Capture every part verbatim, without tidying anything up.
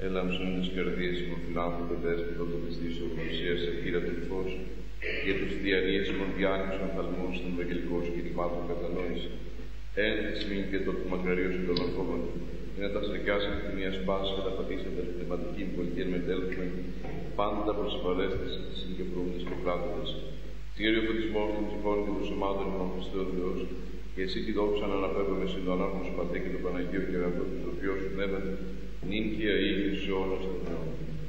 Έλαμψον τις καρδίες μου, φιλάνθρωπε δέσποτο το πιστής ογνωσίας, εχείρα του φως, για τους διαρρίες μου διάνοιξον θαλμούς των ευαγγελικών κηρυμάτων κατανόηση. Εν της μην και το μακαρίος των ορκόμων, είναι τα σαρκιάς και τη μία σπάση καταπατήσαντα την πνευματική πολιτική εν μετέλθουμε, πάντα προσωπαρέστες της συγκεκρούμενης και πράττοντας. Κύριε ο φωτισμός των ψυχών και των σωμάτων ημών Χριστέ ο Θεός, και εσύ τη δόξα να αναπέμπουμε συντονάρχον σου Πατέ και το Παναγίο και αγαθό του οποίου σου πνεύμα, νυν και αεί και στους αιώνας των αιώνων.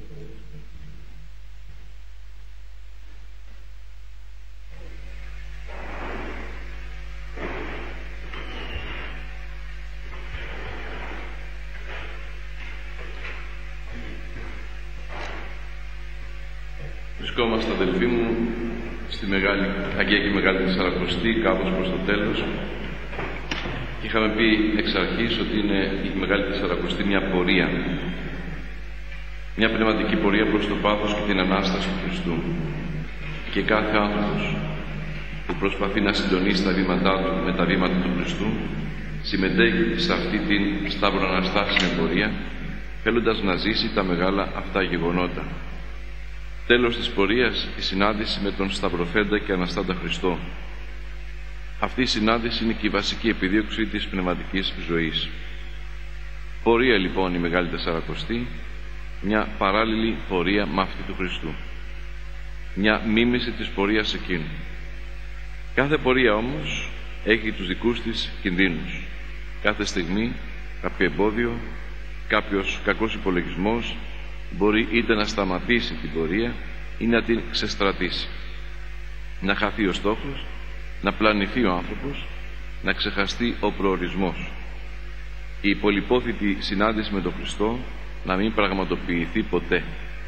Βρισκόμαστε, αδελφοί μου, στη μεγάλη, Αγία και Μεγάλη Τεσσαρακοστή, κάπως προς το τέλος. Είχαμε πει εξ αρχής ότι είναι η Μεγάλη Τεσσαρακοστή μια πορεία. Μια πνευματική πορεία προς το πάθος και την Ανάσταση του Χριστού. Και κάθε άνθρωπος που προσπαθεί να συντονίσει τα βήματά του με τα βήματα του Χριστού, συμμετέχει σε αυτή την σταυροαναστάσιμη πορεία, θέλοντας να ζήσει τα μεγάλα αυτά γεγονότα. Τέλος της πορείας, η συνάντηση με τον Σταυρωθέντα και Αναστάντα Χριστό. Αυτή η συνάντηση είναι και η βασική επιδίωξη της πνευματικής ζωής. Πορεία λοιπόν η Μεγάλη Τεσσαρακοστή, μια παράλληλη πορεία με αυτή του Χριστού. Μια μίμηση της πορείας εκείνου. Κάθε πορεία όμως έχει τους δικούς της κινδύνους. Κάθε στιγμή κάποιο εμπόδιο, κάποιος κακός υπολογισμός μπορεί είτε να σταματήσει την πορεία ή να την ξεστρατήσει. Να χαθεί ο στόχος, να πλανηθεί ο άνθρωπος, να ξεχαστεί ο προορισμός. Η πολυπόθητη συνάντηση με τον Χριστό να μην πραγματοποιηθεί ποτέ.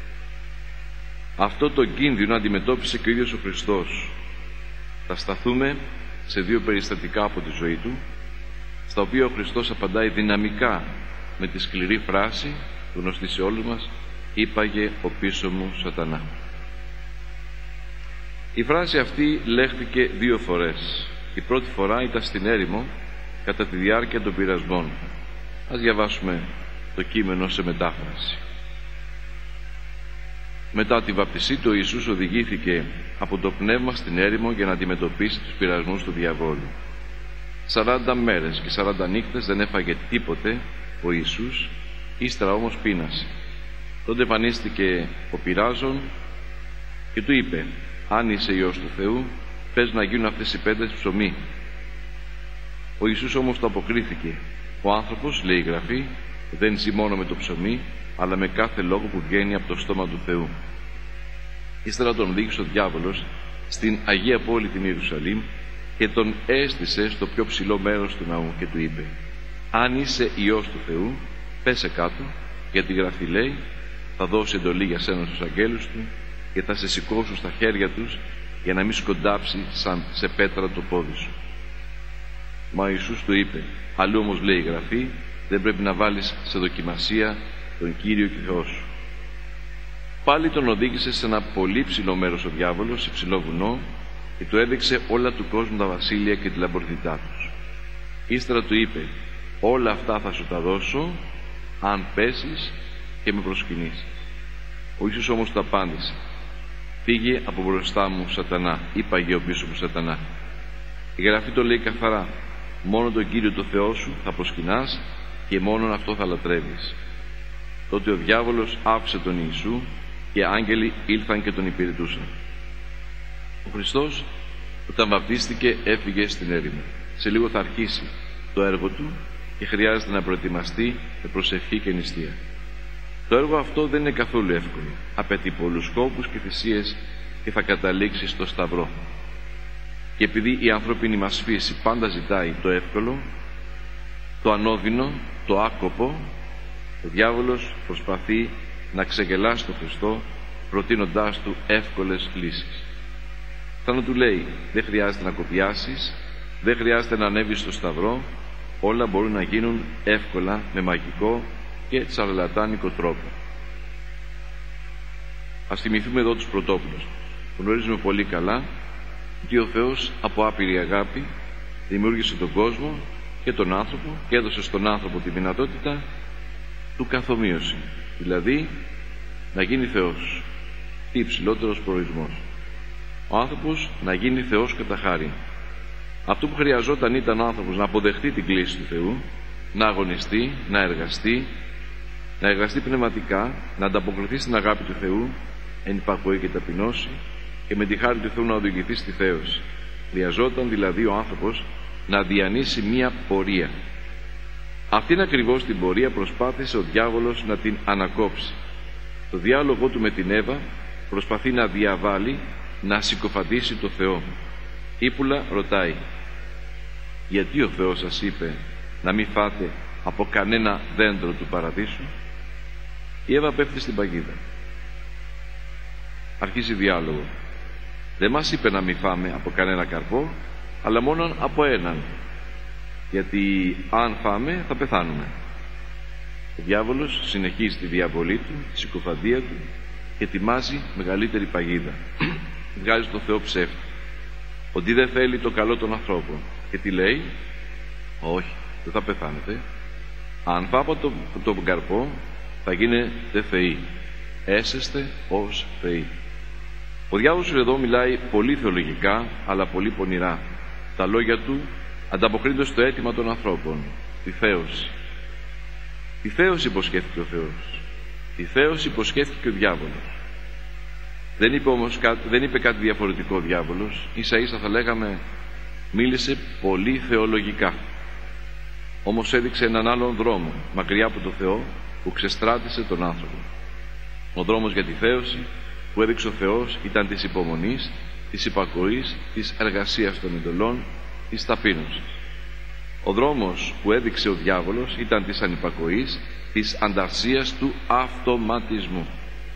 Αυτό το κίνδυνο αντιμετώπισε και ο ίδιος ο Χριστός. Θα σταθούμε σε δύο περιστατικά από τη ζωή του, στα οποία ο Χριστός απαντάει δυναμικά με τη σκληρή φράση, γνωστή σε όλους μας, «Είπαγε ο πίσω μου σατανά». Η φράση αυτή λέχθηκε δύο φορές. Η πρώτη φορά ήταν στην έρημο κατά τη διάρκεια των πειρασμών. Ας διαβάσουμε το κείμενο σε μετάφραση. Μετά τη βαπτισή του, ο Ιησούς οδηγήθηκε από το πνεύμα στην έρημο για να αντιμετωπίσει τους πειρασμούς του διαβόλου. Σαράντα μέρες και σαράντα νύχτες δεν έφαγε τίποτε ο Ιησούς, ύστερα όμως πείνασε. Τότε εμφανίστηκε ο πειράζων και του είπε: «Αν είσαι Υιός του Θεού, πες να γίνουν αυτές οι πέτρες ψωμί». Ο Ιησούς όμως το αποκρίθηκε: «Ο άνθρωπος, λέει η Γραφή, δεν ζει μόνο με το ψωμί, αλλά με κάθε λόγο που βγαίνει από το στόμα του Θεού». Ύστερα τον οδήγησε ο διάβολος στην Αγία Πόλη την Ιερουσαλήμ και τον έστησε στο πιο ψηλό μέρος του ναού και του είπε: «Αν είσαι Υιός του Θεού, πέσε κάτω, γιατί η Γραφή λέει, θα δώσει εντολή για σένα στους αγγέλους του και θα σε σηκώσουν στα χέρια τους για να μην σκοντάψει σαν σε πέτρα το πόδι σου». Μα ο Ιησούς του είπε: «Αλλού όμως λέει η Γραφή, δεν πρέπει να βάλεις σε δοκιμασία τον Κύριο και Θεό σου». Πάλι τον οδήγησε σε ένα πολύ ψηλό μέρος ο διάβολος, σε ψηλό βουνό, και του έδειξε όλα του κόσμου τα βασίλεια και τη λαμπρότητά τους. Ύστερα του είπε: «Όλα αυτά θα σου τα δώσω αν πέσεις και με προσκυνήσεις». Ο Ιησούς όμως του απάντησε: «Φύγε από μπροστά μου, σατανά», είπαγε ο πίσω μου σατανά. Η Γραφή το λέει καθαρά: «Μόνο τον Κύριο το Θεό σου θα προσκυνάς και μόνον αυτό θα λατρεύεις». Τότε ο διάβολος άφησε τον Ιησού και άγγελοι ήλθαν και τον υπηρετούσαν. Ο Χριστός, όταν βαπτίστηκε, έφυγε στην έρημο. Σε λίγο θα αρχίσει το έργο του και χρειάζεται να προετοιμαστεί με προσευχή και νηστεία. Το έργο αυτό δεν είναι καθόλου εύκολο. Απαιτεί πολλούς κόπους και θυσίες και θα καταλήξει στο Σταυρό. Και επειδή η ανθρώπινη μας φύση πάντα ζητάει το εύκολο, το ανώδυνο, το άκοπο, ο διάβολος προσπαθεί να ξεγελάσει τον Χριστό προτείνοντάς του εύκολες λύσεις. Θα να του λέει: δεν χρειάζεται να κοπιάσεις, δεν χρειάζεται να ανέβεις στο Σταυρό, όλα μπορούν να γίνουν εύκολα με μαγικό και τσαρλατάνικο τρόπο. Ας θυμηθούμε εδώ τους πρωτόπλους. Γνωρίζουμε πολύ καλά ότι ο Θεός από άπειρη αγάπη δημιούργησε τον κόσμο και τον άνθρωπο και έδωσε στον άνθρωπο τη δυνατότητα του καθομοίωση, δηλαδή να γίνει Θεός, τι υψηλότερος προορισμός. Ο άνθρωπος να γίνει Θεός κατά χάρη. Αυτό που χρειαζόταν ήταν ο άνθρωπος να αποδεχτεί την κλήση του Θεού, να αγωνιστεί, να εργαστεί, να εργαστεί πνευματικά, να ανταποκριθεί στην αγάπη του Θεού, εν υπακοή και ταπεινώση, και με τη χάρη του Θεού να οδηγηθεί στη θέωση. Χρειαζόταν δηλαδή ο άνθρωπος να διανύσει μία πορεία. Αυτήν ακριβώς την πορεία προσπάθησε ο διάβολος να την ανακόψει. Το διάλογο του με την Εύα προσπαθεί να διαβάλει, να συκοφαντήσει το Θεό. Η Πούλα ρωτάει, γιατί ο Θεός σας είπε να μην φάτε από κανένα δέντρο του παραδείσου? Η Εύα πέφτει στην παγίδα. Αρχίζει διάλογο. Δεν μας είπε να μην φάμε από κανένα καρπό, αλλά μόνο από έναν, γιατί αν φάμε θα πεθάνουμε. Ο διάβολος συνεχίζει τη διαβολή του, τη συκοφαντία του και ετοιμάζει μεγαλύτερη παγίδα. Βγάζει το Θεό ψεύτη, ότι δεν θέλει το καλό των ανθρώπων, και τι λέει? Όχι, δεν θα πεθάνετε. Αν φάω από τον το καρπό θα γίνετε θεοί, έσεστε ως θεοί. Ο διάβολος εδώ μιλάει πολύ θεολογικά, αλλά πολύ πονηρά. Τα λόγια του ανταποκρίνονται στο αίτημα των ανθρώπων, τη θέωση. Τη θέωση υποσχέθηκε ο Θεός, τη θέωση υποσχέθηκε ο διάβολος. Δεν είπε όμως κάτι, δεν είπε κάτι διαφορετικό ο διάβολος, ίσα ίσα θα λέγαμε μίλησε πολύ θεολογικά. Όμως έδειξε έναν άλλον δρόμο μακριά από το Θεό που ξεστράτησε τον άνθρωπο. Ο δρόμος για τη θέωση που έδειξε ο Θεός ήταν της υπομονής, της υπακοής, της εργασίας των εντολών, της ταπείνωσης. Ο δρόμος που έδειξε ο διάβολος ήταν της ανυπακοής, της ανταρσίας, του αυτοματισμού.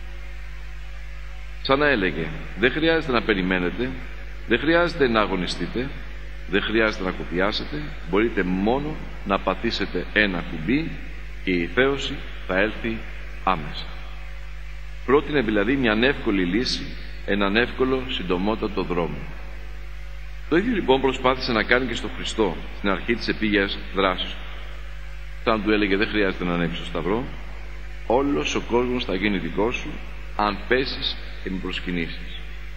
Σαν να έλεγε, δεν χρειάζεται να περιμένετε, δεν χρειάζεται να αγωνιστείτε, δεν χρειάζεται να κοπιάσετε, μπορείτε μόνο να πατήσετε ένα κουμπί και η θέωση θα έλθει άμεσα. Πρότεινε δηλαδή μια εύκολη λύση, έναν εύκολο συντομότατο δρόμο. Το ίδιο λοιπόν προσπάθησε να κάνει και στο Χριστό στην αρχή της επίγειας δράσης του. Όταν του έλεγε δεν χρειάζεται να ανέβεις στο σταυρό, όλος ο κόσμος θα γίνει δικός σου αν πέσεις και με προσκυνήσεις.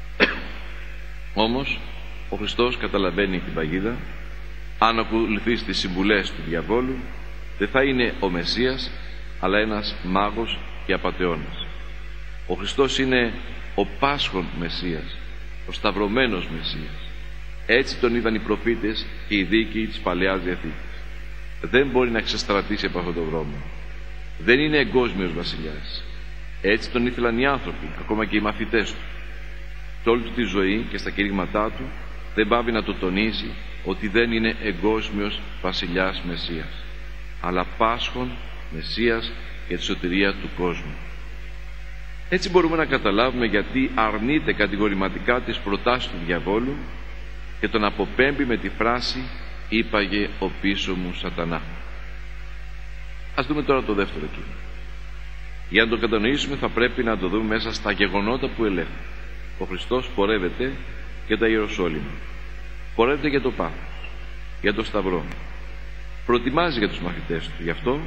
Όμως ο Χριστός καταλαβαίνει την παγίδα. Αν ακολουθείς τις συμβουλές του διαβόλου, δεν θα είναι ο Μεσσίας, αλλά ένας μάγος και απατεώνας. Ο Χριστός είναι ο Πάσχων Μεσσίας, ο σταυρωμένος Μεσσίας. Έτσι τον είδαν οι προφήτες και οι δίκαιοι της Παλαιάς Διαθήκης. Δεν μπορεί να ξεστρατήσει από αυτόν τον δρόμο. Δεν είναι εγκόσμιος βασιλιάς. Έτσι τον ήθελαν οι άνθρωποι, ακόμα και οι μαθητές του. Σε όλη του τη ζωή και στα κηρύγματά του δεν πάβει να το τονίζει ότι δεν είναι εγκόσμιος βασιλιάς Μεσσίας, αλλά Πάσχων Μεσσίας για τη σωτηρία του κόσμου. Έτσι μπορούμε να καταλάβουμε γιατί αρνείται κατηγορηματικά τις προτάσεις του διαβόλου και τον αποπέμπει με τη φράση «Είπαγε ο πίσω μου Σατανά». Ας δούμε τώρα το δεύτερο κείμενο. Για να το κατανοήσουμε θα πρέπει να το δούμε μέσα στα γεγονότα που ελέγχουν. Ο Χριστός πορεύεται για τα Ιεροσόλυμα, πορεύεται για το πάθος, για το σταυρό, προετοιμάζει για τους μαθητές του. Γι' αυτό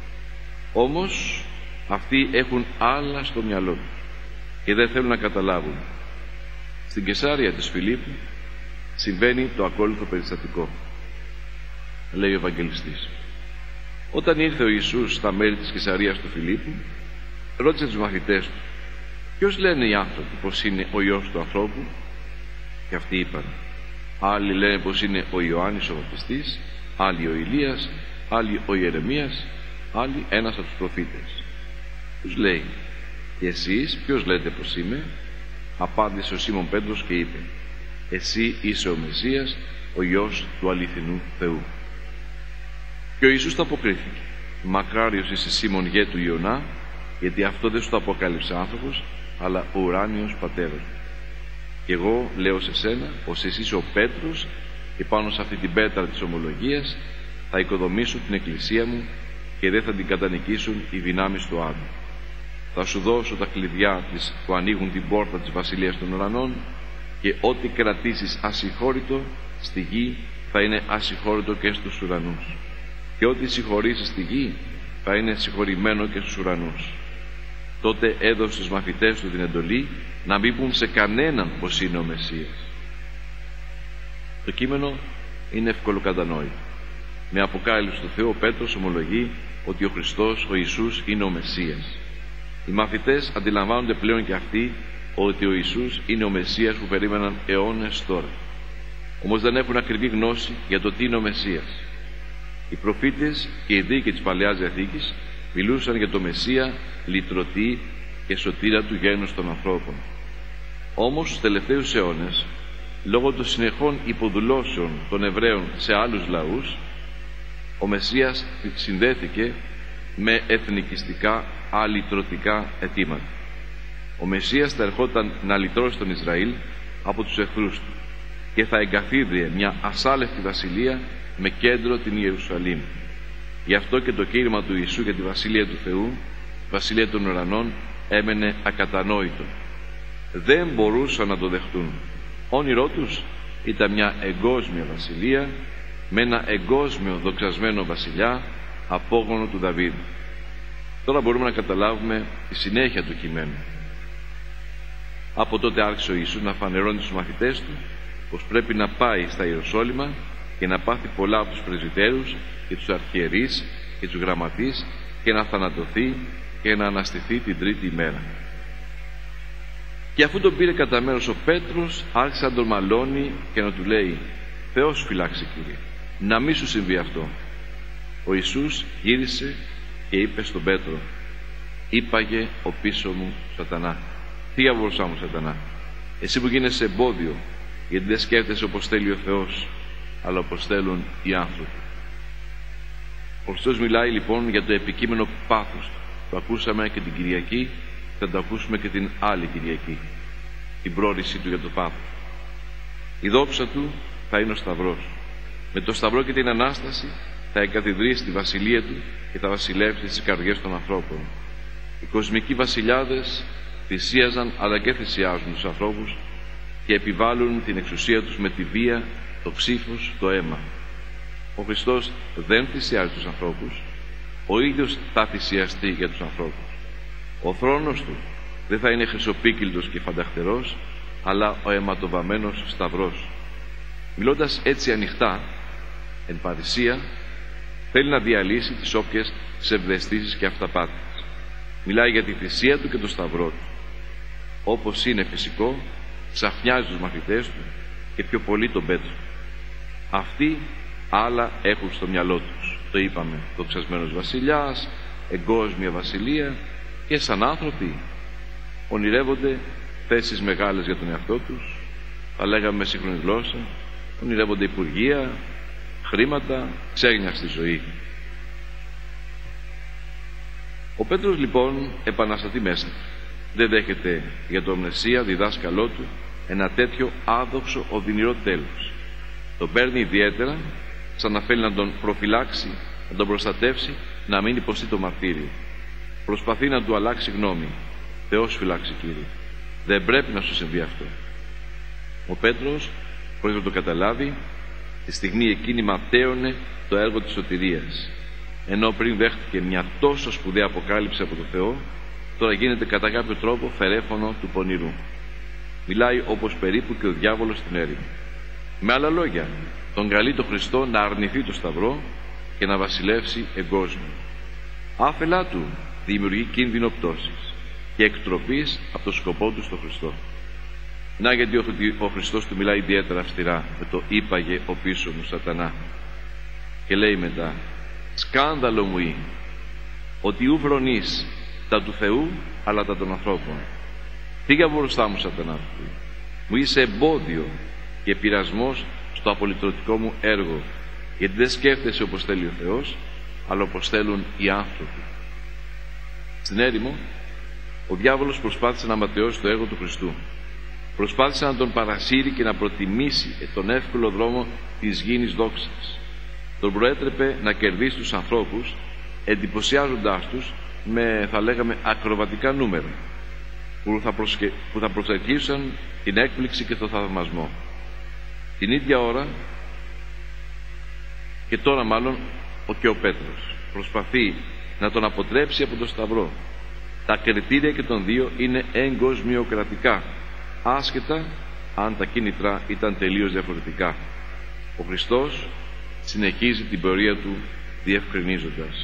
όμως αυτοί έχουν άλλα στο μυαλό τους και δεν θέλουν να καταλάβουν. Στην Καισάρια της Φιλίππου συμβαίνει το ακόλουθο περιστατικό. Λέει ο Ευαγγελιστής, όταν ήρθε ο Ιησούς στα μέρη της Καισαρίας του Φιλίππου, ρώτησε τους μαθητές του, ποιος λένε οι άνθρωποι πως είναι ο Υιός του ανθρώπου? Και αυτοί είπαν, άλλοι λένε πως είναι ο Ιωάννης ο Βαπτιστής, άλλοι ο Ηλίας, άλλοι ο Ιερεμίας, άλλοι ένας από τους προφήτες. Τους λέει, και εσείς ποιος λέτε πως είμαι? Απάντησε ο Σίμων Πέτρος και είπε, εσύ είσαι ο Μεσσίας, ο Υιός του αληθινού Θεού. Και ο Ιησούς το αποκρίθηκε, μακάριος είσαι Σίμων γέ του Ιωνά, γιατί αυτό δεν σου το αποκάλυψε άνθρωπος, αλλά ο ουράνιος πατέρας. Και εγώ λέω σε σένα πως εσύ είσαι ο Πέτρος και πάνω σε αυτή την πέτρα της ομολογίας θα οικοδομήσω την εκκλησία μου και δεν θα την κατανικήσουν οι δυνάμεις του άδου. Θα σου δώσω τα κλειδιά της που ανοίγουν την πόρτα της βασιλείας των ουρανών και ό,τι κρατήσεις ασυγχώρητο στη γη θα είναι ασυγχώρητο και στους ουρανούς. Και ό,τι συγχωρήσεις στη γη θα είναι συγχωρημένο και στους ουρανούς. Τότε έδωσε στους μαθητές του την εντολή να μην πούν σε κανέναν πως είναι ο Μεσσίας. Το κείμενο είναι ευκολοκατανόητο. Με αποκάλυψη του Θεού ο Πέτρος ομολογεί ότι ο Χριστός, ο Ιησούς, είναι ο Μεσσίας. Οι μαθητές αντιλαμβάνονται πλέον και αυτοί ότι ο Ιησούς είναι ο Μεσσίας που περίμεναν αιώνες τώρα. Όμως δεν έχουν ακριβή γνώση για το τι είναι ο Μεσσίας. Οι προφήτες και οι δίκαιοι της Παλαιάς Διαθήκης μιλούσαν για το Μεσσία λυτρωτή και σωτήρα του γένους των ανθρώπων. Όμως στους τελευταίους αιώνες, λόγω των συνεχών υποδουλώσεων των Εβραίων σε άλλους λαούς, ο Μεσσίας συνδέθηκε με εθνικιστικά αλυτρωτικά αιτήματα. Ο Μεσσίας θα ερχόταν να λυτρώσει τον Ισραήλ από τους εχθρούς του και θα εγκαθίδρυε μια ασάλευτη βασιλεία με κέντρο την Ιερουσαλήμ. Γι' αυτό και το κήρυγμα του Ιησού για τη Βασιλεία του Θεού, Βασιλεία των ουρανών, έμενε ακατανόητο. Δεν μπορούσαν να το δεχτούν. Όνειρό τους ήταν μια εγκόσμια βασιλεία με ένα εγκόσμιο δοξασμένο βασιλιά, απόγονο του Δαβίδ. Τώρα μπορούμε να καταλάβουμε τη συνέχεια του κειμένου. Από τότε άρχισε ο Ιησούς να φανερώνει στους μαθητές του πως πρέπει να πάει στα Ιεροσόλυμα και να πάθει πολλά από τους πρεσβυτέρους και τους αρχιερείς και τους γραμματείς και να θανατωθεί και να αναστηθεί την τρίτη ημέρα. Και αφού τον πήρε κατά μέρος ο Πέτρος, άρχισε να τον μαλώνει και να του λέει: «Θεός φυλάξει, Κύριε, να μη σου συμβεί αυτό». Ο Ιησούς γύρισε και είπε στον Πέτρο: «Είπαγε ο πίσω μου Σατανά». Φύγε από μπροστά μου, Σατανά. Εσύ που γίνεσαι εμπόδιο, γιατί δεν σκέφτεσαι όπως θέλει ο Θεός, αλλά όπως θέλουν οι άνθρωποι. Ο Χριστός μιλάει λοιπόν για το επικείμενο πάθος του. Το ακούσαμε και την Κυριακή, θα το ακούσουμε και την άλλη Κυριακή, την πρόρησή του για το πάθος. Η δόξα του θα είναι ο Σταυρός. Με το Σταυρό και την Ανάσταση θα εγκαθιδρύσει τη βασιλεία του και θα βασιλεύσει στις καρδιές των ανθρώπων. Οι κοσμικοί βασιλιάδες θυσίαζαν αλλά και θυσιάζουν τους ανθρώπους και επιβάλλουν την εξουσία τους με τη βία, το ψύφος, το αίμα. Ο Χριστός δεν θυσιάζει τους ανθρώπους, ο ίδιος θα θυσιαστεί για τους ανθρώπους. Ο θρόνος του δεν θα είναι χρυσοπίκυλτος και φανταχτερός, αλλά ο αιματοβαμμένος σταυρός. Μιλώντας έτσι ανοιχτά, εν παρησία, θέλει να διαλύσει τις όποιες ψευδαισθήσεις και αυταπάτες. Μιλάει για τη θυσία του και το σταυρό του. Όπως είναι φυσικό, ξαφνιάζει τους μαθητές του και πιο πολύ τον Πέτρο. Αυτοί άλλα έχουν στο μυαλό τους. Το είπαμε, δοξασμένος βασιλιάς, εγκόσμια βασιλεία, και σαν άνθρωποι ονειρεύονται θέσεις μεγάλες για τον εαυτό τους, θα λέγαμε με σύγχρονη γλώσσα, ονειρεύονται υπουργεία, χρήματα, ξέγνια στη ζωή. Ο Πέτρος λοιπόν επαναστατεί μέσα. Δεν δέχεται για τον Μεσσία, διδάσκαλό του, ένα τέτοιο άδοξο οδυνηρό τέλος. Τον παίρνει ιδιαίτερα, σαν να θέλει να τον προφυλάξει, να τον προστατεύσει, να μην υποστεί το μαρτύριο. Προσπαθεί να του αλλάξει γνώμη. Θεός φυλάξει, Κύριε. Δεν πρέπει να σου συμβεί αυτό. Ο Πέτρος, χωρίς να το καταλάβει, τη στιγμή εκείνη ματέωνε το έργο της σωτηρίας. Ενώ πριν δέχτηκε μια τόσο σπουδαία αποκάλυψη από το Θεό, τώρα γίνεται κατά κάποιο τρόπο φερέφωνο του πονηρού. Μιλάει όπως περίπου και ο διάβολος στην έρημο. Με άλλα λόγια, τον καλεί το Χριστό να αρνηθεί το Σταυρό και να βασιλεύσει εγκόσμιο. Άφελά του δημιουργεί κίνδυνο πτώσης και εκτροπής από το σκοπό του στο Χριστό. Να γιατί ο Χριστός του μιλάει ιδιαίτερα αυστηρά με το «είπαγε ο πίσω μου Σατανά» και λέει μετά «Σκάνδαλο μου είναι ότι ου φρονείς τα του Θεού αλλά τα των ανθρώπων. Φύγε από μπροστά μου Σατανά, μου είσαι εμπόδιο και πειρασμός στο απολυτρωτικό μου έργο, γιατί δεν σκέφτεσαι όπως θέλει ο Θεός, αλλά όπως θέλουν οι άνθρωποι». Στην έρημο ο διάβολος προσπάθησε να ματαιώσει το έργο του Χριστού. Προσπάθησε να τον παρασύρει και να προτιμήσει τον εύκολο δρόμο της γήινης δόξας. Τον προέτρεπε να κερδίσει τους ανθρώπους, εντυπωσιάζοντάς τους με, θα λέγαμε, ακροβατικά νούμερα που θα, προσκε... που θα προσελκύσουν την έκπληξη και τον θαυμασμό. Την ίδια ώρα, και τώρα μάλλον, ο και ο Πέτρος προσπαθεί να τον αποτρέψει από τον Σταυρό. Τα κριτήρια και των δύο είναι εγκοσμιοκρατικά, άσχετα αν τα κίνητρα ήταν τελείως διαφορετικά. Ο Χριστός συνεχίζει την πορεία του διευκρινίζοντας: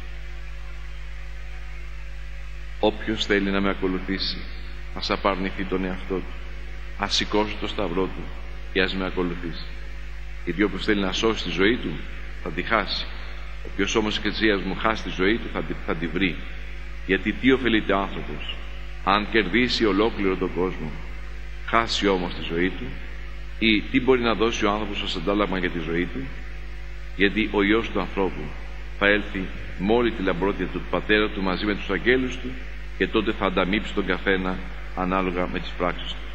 όποιος θέλει να με ακολουθήσει, ας απαρνηθεί τον εαυτό του, ας σηκώσει το σταυρό του και ας με ακολουθήσει. Γιατί όποιος θέλει να σώσει τη ζωή του θα τη χάσει. Όποιος όμως εξαιτίας μου χάσει τη ζωή του θα τη, θα τη βρει. Γιατί τι ωφελείται ο άνθρωπος αν κερδίσει ολόκληρο τον κόσμο, χάσει όμως τη ζωή του? Ή τι μπορεί να δώσει ο άνθρωπος ως αντάλλαγμα για τη ζωή του? Γιατί ο Υιός του ανθρώπου θα έλθει με όλη τη λαμπρότητα του Πατέρα του μαζί με τους αγγέλους του, και τότε θα ανταμείψει τον καθένα ανάλογα με τις πράξεις του.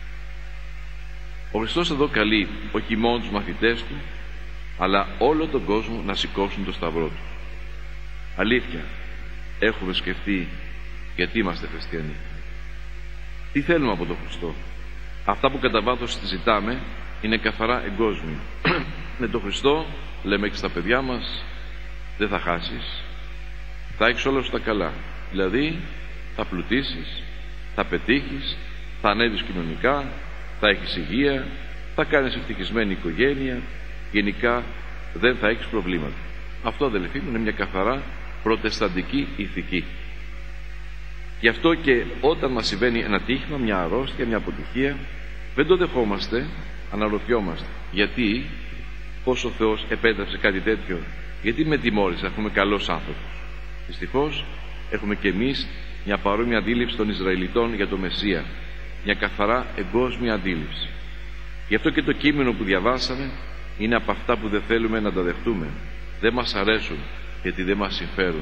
Ο Χριστός εδώ καλεί όχι μόνο τους μαθητές του, αλλά όλο τον κόσμο να σηκώσουν το σταυρό του. Αλήθεια, έχουμε σκεφτεί γιατί είμαστε χριστιανοί? Τι θέλουμε από τον Χριστό? Αυτά που κατά βάθος ζητάμε είναι καθαρά εγκόσμια. Με τον Χριστό λέμε και στα παιδιά μας: δεν θα χάσεις, θα έχεις όλα σου τα καλά. Δηλαδή θα πλουτίσεις, θα πετύχεις, θα ανέβεις κοινωνικά, θα έχεις υγεία, θα κάνεις ευτυχισμένη οικογένεια, γενικά δεν θα έχεις προβλήματα. Αυτό, αδελφοί μου, είναι μια καθαρά προτεσταντική ηθική. Γι' αυτό και όταν μας συμβαίνει ένα τύχημα, μια αρρώστια, μια αποτυχία, δεν το δεχόμαστε, αναρωτιόμαστε γιατί, πώς ο Θεός επέτρεψε κάτι τέτοιο, γιατί με τιμώρησε, αφού είμαι καλός άνθρωπος? Δυστυχώς έχουμε και εμείς μια παρόμοια αντίληψη των Ισραηλιτών για το Μεσσία, μια καθαρά εγκόσμια αντίληψη. Γι' αυτό και το κείμενο που διαβάσαμε είναι από αυτά που δεν θέλουμε να τα δεχτούμε. Δεν μας αρέσουν, γιατί δεν μας συμφέρουν.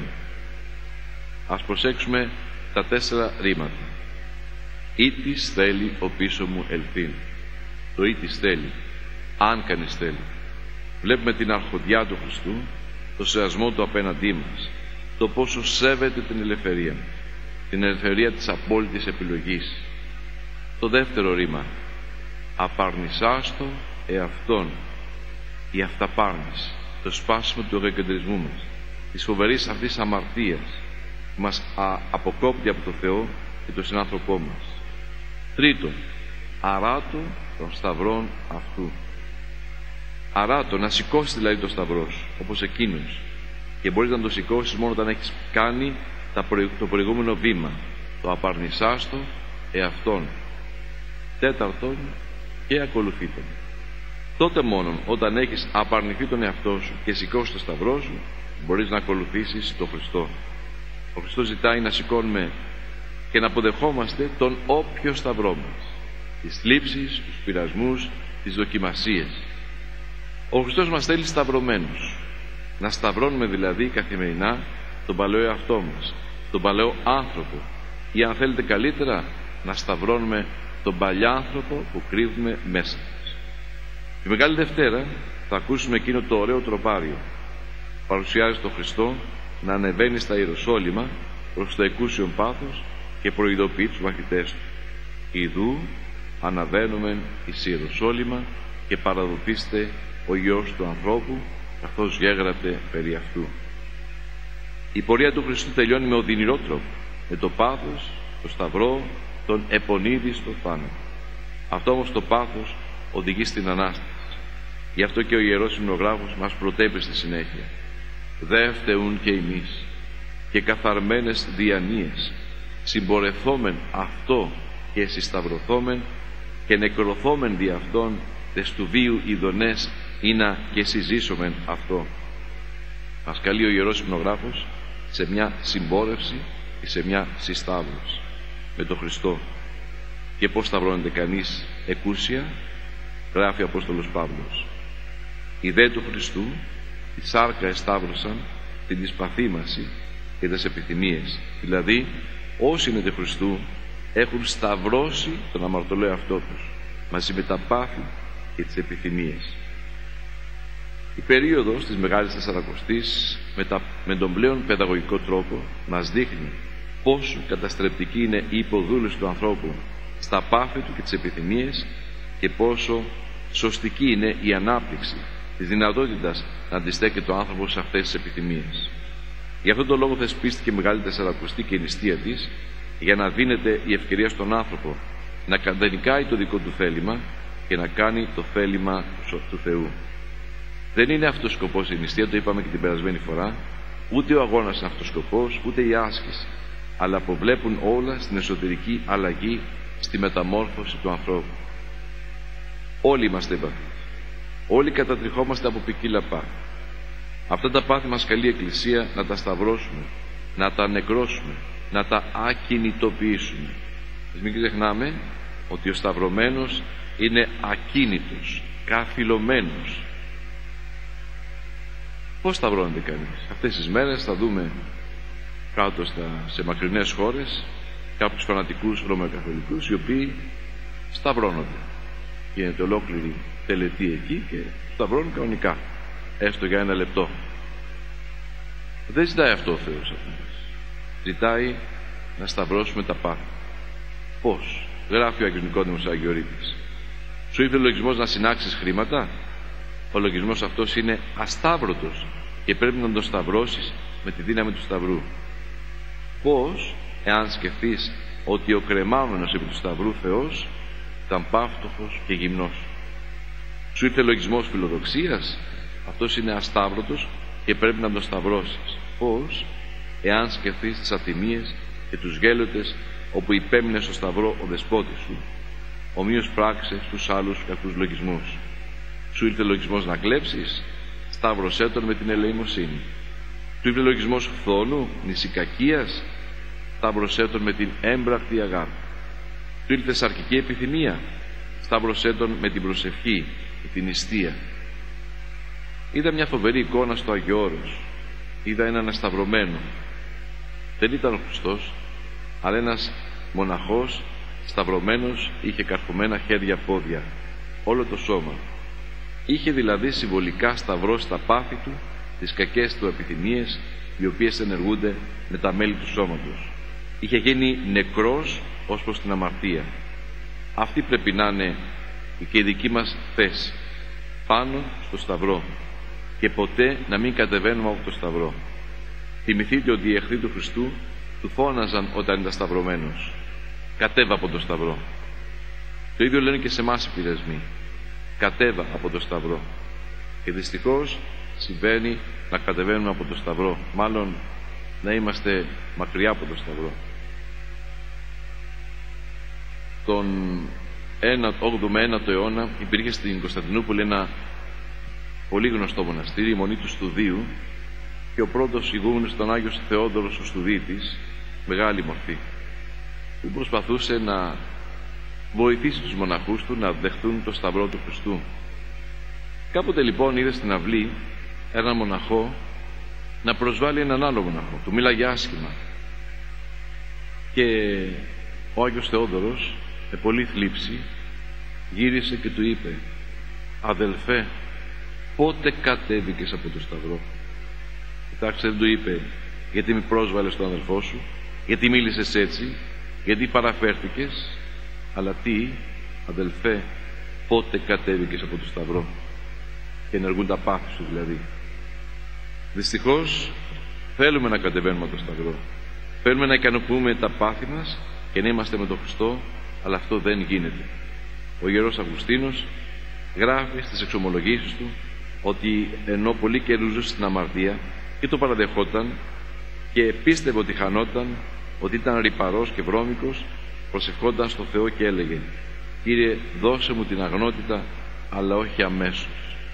Ας προσέξουμε τα τέσσερα ρήματα. Ή της θέλει ο πίσω μου ελθύν. Το ή της θέλει, αν κανείς θέλει. Βλέπουμε την αρχοντιά του Χριστού, το σεβασμό του απέναντί μας, το πόσο σέβεται την ελευθερία, την ελευθερία της απόλυτης επιλογής. Το δεύτερο ρήμα, απαρνησάστο εαυτόν, η αυταπάρνηση, το σπάσιμο του εγωκεντρισμού μας, της φοβερής αυτής αμαρτίας που μας α, αποκόπτει από το Θεό και τον συνάνθρωπό μας. Τρίτον, αράτω των σταυρών αυτού. Αράτω, να σηκώσει δηλαδή το σταυρό σου, όπως εκείνος, και μπορείς να το σηκώσεις μόνο όταν έχεις κάνει το προηγούμενο βήμα, το απαρνησάστο εαυτόν. Τέταρτον, και ακολουθεί τον. Τότε μόνο όταν έχεις απαρνηθεί τον εαυτό σου και σηκώσει το σταυρό σου, μπορείς να ακολουθήσεις τον Χριστό. Ο Χριστός ζητάει να σηκώνουμε και να αποδεχόμαστε τον όποιο σταυρό μας, τις θλίψεις, τους πειρασμούς, τις δοκιμασίες. Ο Χριστός μας θέλει σταυρωμένους, να σταυρώνουμε δηλαδή καθημερινά τον παλαιό εαυτό μας, τον παλαιό άνθρωπο, ή αν θέλετε καλύτερα, να σταυρώνουμε τον παλιάνθρωπο που κρύβουμε μέσα μας. Τη Μεγάλη Δευτέρα θα ακούσουμε εκείνο το ωραίο τροπάριο. Παρουσιάζει τον Χριστό να ανεβαίνει στα Ιεροσόλυμα προς το εκούσιον πάθος και προειδοποιεί τους μαθητές του: «Ιδού αναβαίνομεν εις Ιεροσόλυμα και παραδοτήστε ο Υιός του ανθρώπου, καθώς γέγραφε περί αυτού». Η πορεία του Χριστού τελειώνει με οδυνηρό τρόπο, με το πάθος, το σταυρό, τον επονίδη στο θάνατο. Αυτό όμως το πάθος οδηγεί στην Ανάσταση. Γι' αυτό και ο Ιερός Υμνογράφος μας προτέπει στη συνέχεια: «Δε φταίουν και εμείς και καθαρμένες διανοίες, συμπορευθόμεν αυτό και συσταυρωθόμεν και νεκρωθόμεν δι' αυτόν, τες του βίου ειδονές ήνα και συζήσομεν αυτό». Μας καλεί ο Ιερός Υμνογράφος σε μια συμπόρευση και σε μια συσταύρωση με τον Χριστό. Και πώς σταυρώνεται κανείς εκούσια? Γράφει ο Απόστολος Παύλος: «Οι δε του Χριστού τη σάρκα εσταύρωσαν την δυσπαθήμαση και τις επιθυμίες». Δηλαδή όσοι είναι του Χριστού έχουν σταυρώσει τον αμαρτωλό εαυτό τους μαζί με τα πάθη και τις επιθυμίες. Η περίοδος της Μεγάλης Τεσσαρακοστής με, τα, με τον πλέον παιδαγωγικό τρόπο μας δείχνει πόσο καταστρεπτική είναι η υποδούλωση του ανθρώπου στα πάθη του και τις επιθυμίες και πόσο σωστική είναι η ανάπτυξη της δυνατότητας να αντιστέκεται ο άνθρωπος σε αυτές τις επιθυμίες. Γι' αυτόν τον λόγο θεσπίστηκε μεγάλη Τεσσαρακοστή και η νηστεία της, για να δίνεται η ευκαιρία στον άνθρωπο να καταδικάει το δικό του θέλημα και να κάνει το θέλημα του Θεού. Δεν είναι αυτός ο σκοπός η νηστεία, το είπαμε και την περασμένη φορά, ούτε ο αγώνας είναι αυτός ο σκοπός, ούτε η άσκηση, αλλά αποβλέπουν όλα στην εσωτερική αλλαγή, στη μεταμόρφωση του ανθρώπου. Όλοι είμαστε βαθμοί. Όλοι κατατριχόμαστε από ποικίλα πάθη. Αυτά τα πάθη μας καλεί η Εκκλησία να τα σταυρώσουμε, να τα νεκρώσουμε, να τα ακινητοποιήσουμε. Ας μην ξεχνάμε ότι ο σταυρωμένος είναι ακίνητος, καθυλωμένος. Πώς σταυρώνεται κανείς? Αυτές τις μέρες θα δούμε κάτω στα, σε μακρινές χώρες κάποιους φανατικούς Ρωμαιοκαθολικούς οι οποίοι σταυρώνονται. Γίνεται ολόκληρη τελετή εκεί και σταυρώνουν κανονικά, έστω για ένα λεπτό. Δεν ζητάει αυτό ο Θεός από μας. Ζητάει να σταυρώσουμε τα πάθη. Πώς? Γράφει ο Άγιος Νικόδημος Αγιορείτης. Σου ήρθε ο λογισμός να συνάξεις χρήματα? Ο λογισμός αυτός είναι ασταύρωτος και πρέπει να τον σταυρώσεις με τη δύναμη του σταυρού. Πώς? Εάν σκεφτείς ότι ο κρεμάμενος επί του σταυρού Θεός ήταν πάυτοχος και γυμνός. Σου ήρθε λογισμός φιλοδοξίας? Αυτός είναι ασταύρωτος και πρέπει να τον σταυρώσεις. Πώς? Εάν σκεφτείς τις ατιμίες και τους γέλωτες όπου υπέμεινε στο σταυρό ο δεσπότης σου, ομοίως πράξε στους άλλους κακούς λογισμούς. Σου ήρθε λογισμός να κλέψεις? Σταύρωσέ τον με την ελεημοσύνη. Σου ήρθε λογισμός φθόνου, νησικακίας? Σταύρωσέ τον με την έμπρακτη αγάπη. Σου ήρθε σαρκική επιθυμία? Σταύρωσέ τον με την προσευχή και την νηστεία. Είδα μια φοβερή εικόνα στο Άγιο Όρος. Είδα έναν σταυρωμένο. Δεν ήταν ο Χριστός, αλλά ένας μοναχός σταυρωμένος, είχε καρφωμένα χέρια πόδια, όλο το σώμα. Είχε δηλαδή συμβολικά σταυρώσει τα πάθη του, τις κακές του επιθυμίες, οι οποίες ενεργούνται με τα μέλη του σώματος. Είχε γίνει νεκρός ως προς την αμαρτία. Αυτή πρέπει να είναι και η δική μας θέση, πάνω στο σταυρό, και ποτέ να μην κατεβαίνουμε από το σταυρό. Θυμηθείτε ότι οι εχθροί του Χριστού του φώναζαν όταν ήταν σταυρωμένος, κατέβα από το σταυρό. Το ίδιο λένε και σε εμάς οι πειρασμοί, κατέβα από το σταυρό. Και δυστυχώς συμβαίνει να κατεβαίνουμε από το σταυρό, μάλλον να είμαστε μακριά από το σταυρό. Τον όγδοο με ένατο αιώνα υπήρχε στην Κωνσταντινούπολη ένα πολύ γνωστό μοναστήρι, η Μονή του Στουδίου, και ο πρώτος ηγούμενος ήταν Άγιος Θεόδωρος ο Στουδίτης, μεγάλη μορφή, που προσπαθούσε να βοηθήσει τους μοναχούς του να δεχτούν το σταυρό του Χριστού. Κάποτε λοιπόν είδε στην αυλή έναν μοναχό να προσβάλλει έναν άλλο μοναχό, του μίλαγε άσχημα, και ο Άγιος Θεόδωρος με πολύ θλίψη γύρισε και του είπε: αδελφέ, πότε κατέβηκες από το σταυρό? Κοιτάξτε, δεν του είπε γιατί με πρόσβαλες τον αδελφό σου, γιατί μίλησες έτσι, γιατί παραφέρθηκες, αλλά τι, αδελφέ, πότε κατέβηκες από το σταυρό? Και ενεργούν τα πάθη σου δηλαδή. Δυστυχώς θέλουμε να κατεβαίνουμε από το σταυρό, θέλουμε να ικανοποιούμε τα πάθη μας και να είμαστε με τον Χριστό, αλλά αυτό δεν γίνεται. Ο Ιερός Αυγουστίνος γράφει στις εξομολογήσεις του ότι ενώ πολύ καιρό ζούσε στην αμαρτία και το παραδεχόταν και πίστευε ότι χανόταν, ότι ήταν ρυπαρός και βρώμικος, προσευχόταν στο Θεό και έλεγε: Κύριε, δώσε μου την αγνότητα, αλλά όχι αμέσως.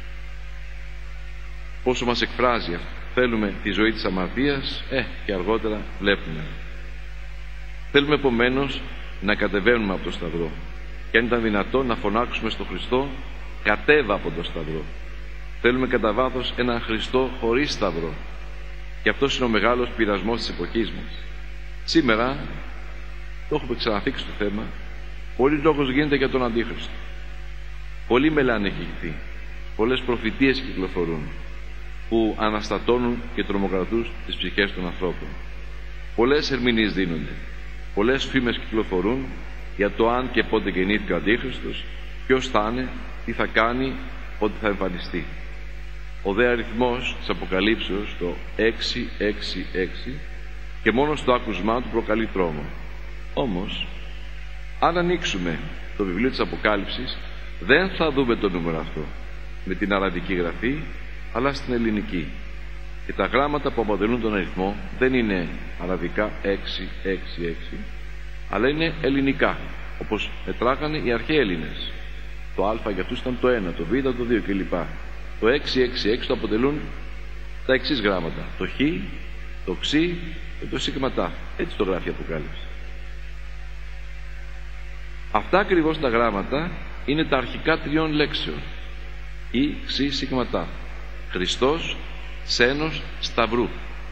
Πόσο μας εκφράζει αυτό. Θέλουμε τη ζωή της αμαρτίας, ε, και αργότερα βλέπουμε. Θέλουμε επομένως να κατεβαίνουμε από το σταυρό, και αν ήταν δυνατόν να φωνάξουμε στον Χριστό: κατέβα από το σταυρό. Θέλουμε κατά βάθος έναν Χριστό χωρίς σταυρό, και αυτός είναι ο μεγάλος πειρασμός της εποχής μας. Σήμερα, το έχουμε ξαναθίξει το θέμα, πολλοί λόγος γίνεται για τον Αντίχριστο. Πολλοί μελάνε έχει χυθεί, πολλές προφητείες κυκλοφορούν που αναστατώνουν και τρομοκρατούν τις ψυχές των ανθρώπων. Πολλές ερμηνείες δίνονται, πολλές φήμες κυκλοφορούν για το αν και πότε γεννήθηκε ο Αντίχριστος, ποιος θα είναι, τι θα κάνει, πότε θα εμφανιστεί. Ο δε αριθμός της Αποκαλύψεως, το έξι έξι έξι, και μόνο στο άκουσμά του προκαλεί τρόμο. Όμως, αν ανοίξουμε το βιβλίο της Αποκάλυψης, δεν θα δούμε το νούμερο αυτό με την αραβική γραφή, αλλά στην ελληνική. Και τα γράμματα που αποτελούν τον αριθμό δεν είναι αραβικά έξι έξι έξι, αλλά είναι ελληνικά, όπως μετράγανε οι αρχαίοι Έλληνες. Το α για αυτούς ήταν το ένα, το β το δύο κλπ. Το έξι έξι έξι το αποτελούν τα εξής γράμματα: το χ, το ξ και το σίγμα. Έτσι το γράφει η Αποκάλυψη. Αυτά ακριβώς τα γράμματα είναι τα αρχικά τριών λέξεων: ή, ξ, σίγμα. Χριστός, σένος, σταυρού.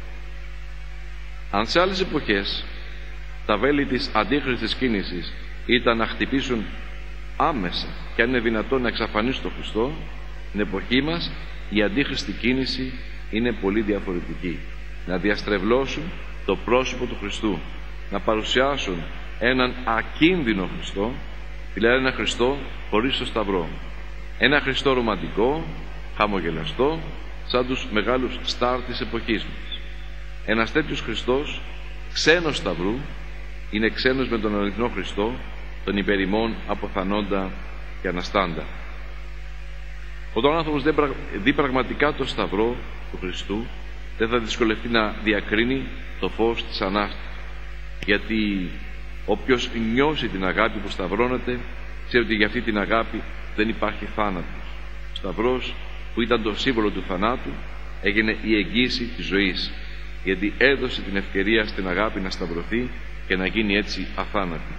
Αν σε άλλες εποχές τα βέλη της αντίχρηστης κίνησης ήταν να χτυπήσουν άμεσα και αν είναι δυνατόν να εξαφανίσουν τον Χριστό, την εποχή μας η αντίχρηστη κίνηση είναι πολύ διαφορετική. Να διαστρεβλώσουν το πρόσωπο του Χριστού, να παρουσιάσουν έναν ακίνδυνο Χριστό, δηλαδή ένα Χριστό χωρίς το σταυρό, ένα Χριστό ρομαντικό, χαμογελαστό, σαν τους μεγάλους στάρ της εποχής μας. Ένας τέτοιος Χριστός, ξένος σταυρού, είναι ξένος με τον αληθινό Χριστό, τον υπερημών αποθανόντα και αναστάντα. Όταν ο άνθρωπος δει πραγματικά το σταυρό του Χριστού, δεν θα δυσκολευτεί να διακρίνει το φως της Ανάστασης, γιατί όποιος νιώσει την αγάπη που σταυρώνεται, ξέρει ότι για αυτή την αγάπη δεν υπάρχει θάνατος. Ο σταυρός, που ήταν το σύμβολο του θανάτου, έγινε η εγγύηση της ζωής, γιατί έδωσε την ευκαιρία στην αγάπη να σταυρωθεί και να γίνει έτσι αθάνατη.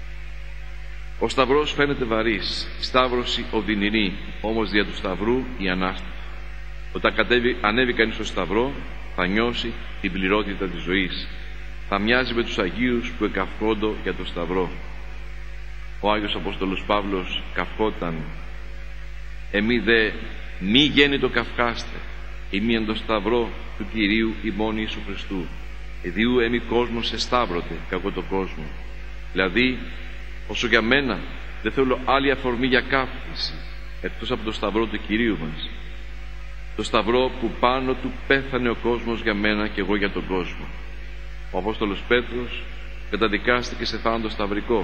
Ο σταυρός φαίνεται βαρύς, η σταύρωση οδυνηρή, όμως δια του σταυρού η Ανάσταση. Όταν κατέβει, ανέβει κανείς στο σταυρό, θα νιώσει την πληρότητα της ζωής. Θα μοιάζει με τους Αγίους που εκαυχόντο για το σταυρό. Ο Άγιος Απόστολος Παύλος καυχόταν: «Εμεί δε μη γέννητο καυχάστε, ημί εν το σταυρό του Κυρίου ημών Ιησού Χριστού, εδιού εμεί κόσμος εσταύρωτε κακό το κόσμο». Δηλαδή, όσο για μένα δεν θέλω άλλη αφορμή για καύχηση εκτός από το σταυρό του Κυρίου μας, το σταυρό που πάνω του πέθανε ο κόσμος για μένα και εγώ για τον κόσμο. Ο Απόστολος Πέτρος καταδικάστηκε σε θάνατο σταυρικό,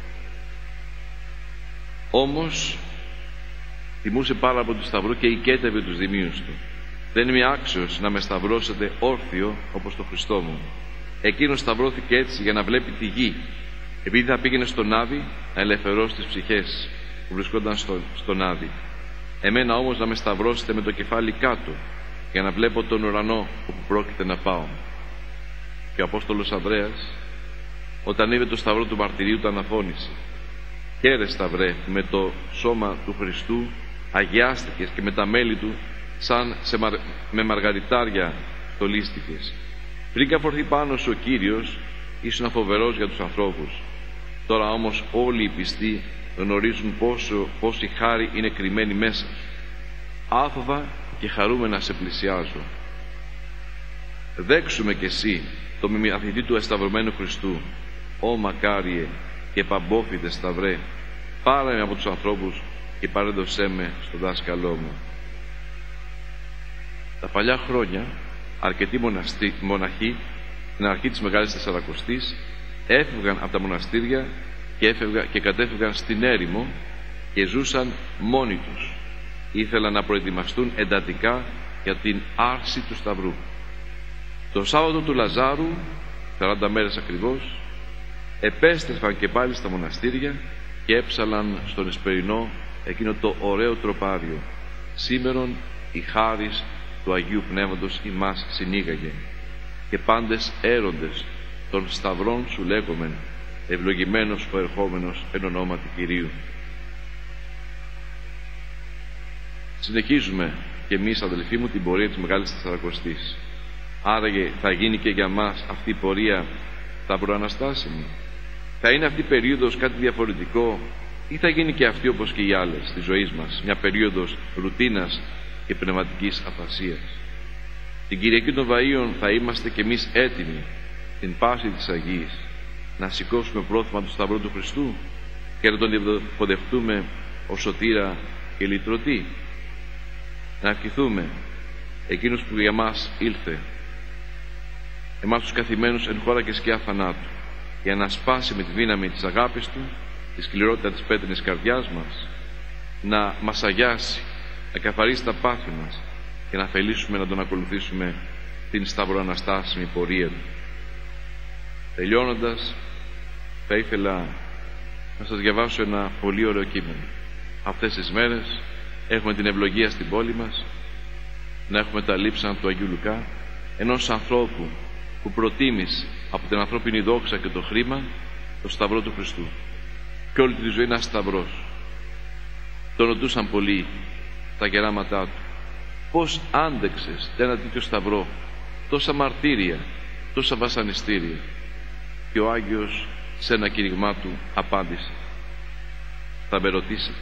όμως τιμούσε πάρα από το σταυρό και οικέτευε τους δημίους του. «Δεν είμαι άξιος να με σταυρώσετε όρθιο όπως το Χριστό μου». Εκείνος σταυρώθηκε έτσι για να βλέπει τη γη, επειδή θα πήγαινε στον Άδη να ελευθερώσει τις ψυχές που βρισκόνταν στο, στον Άδη. Εμένα όμως να με σταυρώσετε με το κεφάλι κάτω, για να βλέπω τον ουρανό όπου πρόκειται να πάω. Και ο Απόστολος Ανδρέας, όταν είδε το σταυρό του μαρτυρίου, το αναφώνησε: «Χαίρε σταυρέ, με το σώμα του Χριστού αγιάστηκες και με τα μέλη του σαν σε μαρ... με μαργαριτάρια στολίστηκες. Πριν καφορθεί πάνω σου ο Κύριος, ήσουν φοβερός για τους ανθρώπους. Τώρα όμως όλοι οι πιστοί γνωρίζουν πόσο, πόση χάρη είναι κρυμμένη μέσα. Άφοβα και χαρούμενα σε πλησιάζω. Δέξουμε κι εσύ το μαθητή του εσταυρωμένου Χριστού. Ω μακάριε και παμπόφιδε σταυρέ, πάρε με από τους ανθρώπους και παρέδωσέ με στον δάσκαλό μου». Τα παλιά χρόνια αρκετοί μοναστή, μοναχοί στην αρχή της Μεγάλης Τεσσαρακοστής έφευγαν από τα μοναστήρια και, έφευγαν, και κατέφευγαν στην έρημο και ζούσαν μόνοι τους. Ήθελαν να προετοιμαστούν εντατικά για την άρση του σταυρού. Το Σάββατο του Λαζάρου, σαράντα μέρες ακριβώς, επέστρεφαν και πάλι στα μοναστήρια και έψαλαν στον Εσπερινό εκείνο το ωραίο τροπάριο: «Σήμερον η χάρις του Αγίου Πνεύματος ημάς συνήγαγε, και πάντες έροντες των σταυρών σου λέγομεν, ευλογημένος ο ερχόμενος εν ονόματι Κυρίου». Συνεχίζουμε και εμείς, αδελφοί μου, την πορεία της Μεγάλης Τεσσαρακοστής. Άραγε θα γίνει και για μας αυτή η πορεία σταυροαναστάσιμη? Θα είναι αυτή η περίοδος κάτι διαφορετικό, ή θα γίνει και αυτή όπως και οι άλλες της ζωής μας, μια περίοδος ρουτίνας και πνευματικής αφασίας? Την Κυριακή των Βαΐων θα είμαστε κι εμείς έτοιμοι την πάση της Αγίας να σηκώσουμε πρόθυμα του σταυρού του Χριστού και να τον υποδεχτούμε ως σωτήρα και λυτρωτή? Να ευχηθούμε εκείνος που για μας ήλθε, εμάς τους καθημένους εν χώρα και σκιά θανάτου, για να σπάσει με τη δύναμη της αγάπης Του τη σκληρότητα της πέτρινης καρδιάς μας, να μας αγιάσει, να καθαρίσει τα πάθη μας και να θελήσουμε να Τον ακολουθήσουμε την σταυροαναστάσιμη πορεία Του. Τελειώνοντας, θα ήθελα να σας διαβάσω ένα πολύ ωραίο κείμενο. Αυτές τις μέρες έχουμε την ευλογία στην πόλη μας να έχουμε τα λείψανα του Αγίου Λουκά, ενός ανθρώπου που προτίμησε από την ανθρώπινη δόξα και το χρήμα το σταυρό του Χριστού, και όλη τη ζωή είναι ένας σταυρός. Τον ρωτούσαν πολλοί τα γεράματά του, πώς άντεξες ένα τέτοιο σταυρό, τόσα μαρτύρια, τόσα βασανιστήρια? Και ο Άγιος σε ένα κήρυγμά του απάντησε, θα με ρωτήσετε,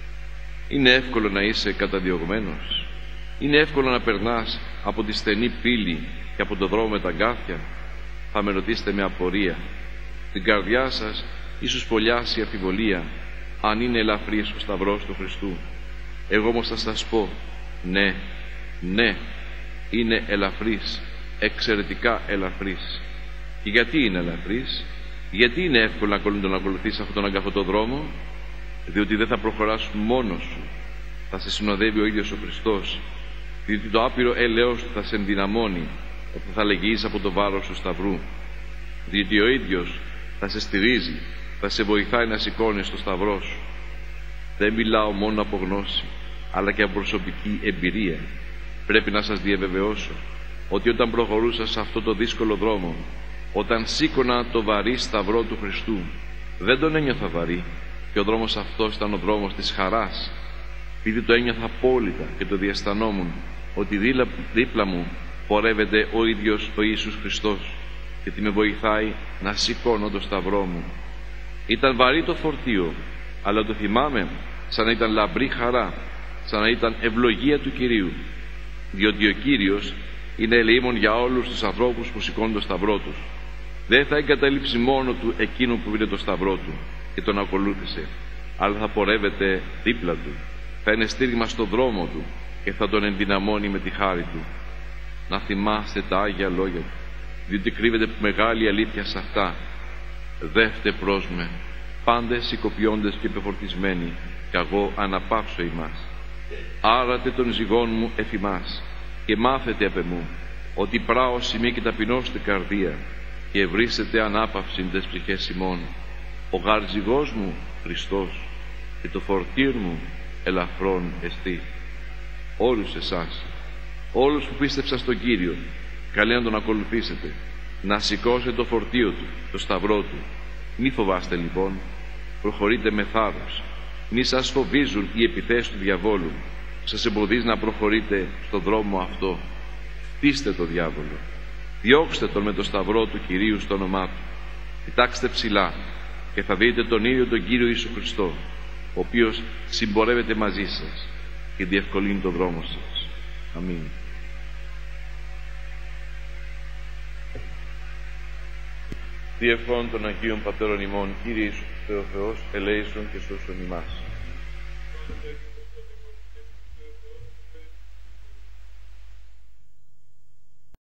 είναι εύκολο να είσαι καταδιωγμένος? Είναι εύκολο να περνάς από τη στενή πύλη και από το δρόμο με τα γκάθια? Θα με ρωτήσετε με απορία. Στην καρδιά σας ίσως πολλιάσει η αμφιβολία αν είναι ελαφρύς ο σταυρός του Χριστού. Εγώ όμως θα σας πω, ναι, ναι, είναι ελαφρύς, εξαιρετικά ελαφρύς. Και γιατί είναι ελαφρύς? Γιατί είναι εύκολο να τον ακολουθείς αυτόν τον αγκαθωτό δρόμο? Διότι δεν θα προχωράς μόνος σου, θα σε συνοδεύει ο ίδιος ο Χριστός. Διότι το άπειρο έλεος του θα σε ενδυναμώνει όταν θα λεγείς από το βάρος του σταυρού. Διότι ο ίδιος θα σε στηρίζει, θα σε βοηθάει να σηκώνεις το σταυρό σου. Δεν μιλάω μόνο από γνώση, αλλά και από προσωπική εμπειρία. Πρέπει να σας διαβεβαιώσω ότι όταν προχωρούσα σε αυτό το δύσκολο δρόμο, όταν σήκωνα το βαρύ σταυρό του Χριστού, δεν τον ένιωθα βαρύ, και ο δρόμος αυτός ήταν ο δρόμος της χαράς, επειδή το ένιωθα απόλυτα και το διαισθανόμουν ότι δίπλα, δίπλα μου πορεύεται ο ίδιος ο Ιησούς Χριστός, γιατί με βοηθάει να σηκώνω το σταυρό μου. Ήταν βαρύ το φορτίο, αλλά το θυμάμαι σαν να ήταν λαμπρή χαρά, σαν να ήταν ευλογία του Κυρίου, διότι ο Κύριος είναι ελεήμων για όλους τους ανθρώπους που σηκώνουν το σταυρό τους. Δεν θα εγκαταλείψει μόνο του εκείνον που πήρε το σταυρό του και τον ακολούθησε, αλλά θα πορεύεται δίπλα του, θα είναι στήριγμα στο δρόμο του και θα τον ενδυναμώνει με τη χάρη του. Να θυμάστε τα Άγια λόγια του, διότι κρύβεται μεγάλη αλήθεια σε αυτά. Δεύτε προς με, πάντες σηκωπιώντες και πεφορτισμένοι, κι εγώ αναπαύσω ημάς. Άρατε των ζυγών μου εφ' ημάς, και μάθετε απ' εμού, ότι πράω σημεί και ταπεινώστε καρδία, και ευρύσετε ανάπαυσιν τες ψυχές ημών. Ο γάρ ζυγός μου Χριστός, και το φορτίον μου ελαφρόν εστί. Όλους εσάς, όλους που πίστεψαν στον Κύριο, καλεί να τον ακολουθήσετε, να σηκώσετε το φορτίο του, το σταυρό του. Μη φοβάστε λοιπόν, προχωρείτε με θάρρος. Μη σας φοβίζουν οι επιθέσεις του διαβόλου, που σας εμποδίζει να προχωρείτε στον δρόμο αυτό. Χτίστε το διάβολο, διώξτε τον με το σταυρό του Κυρίου στο όνομά του. Κοιτάξτε ψηλά και θα δείτε τον ίδιο τον Κύριο Ιησού Χριστό, ο οποίος συμπορεύεται μαζί σας και διευκολύνει τον δρόμο σας. Αμήν. Διευχών των Αγίων Πατέρων ημών, Κύριε Ιησού Θεός, ελέησον και σώσον ημάς.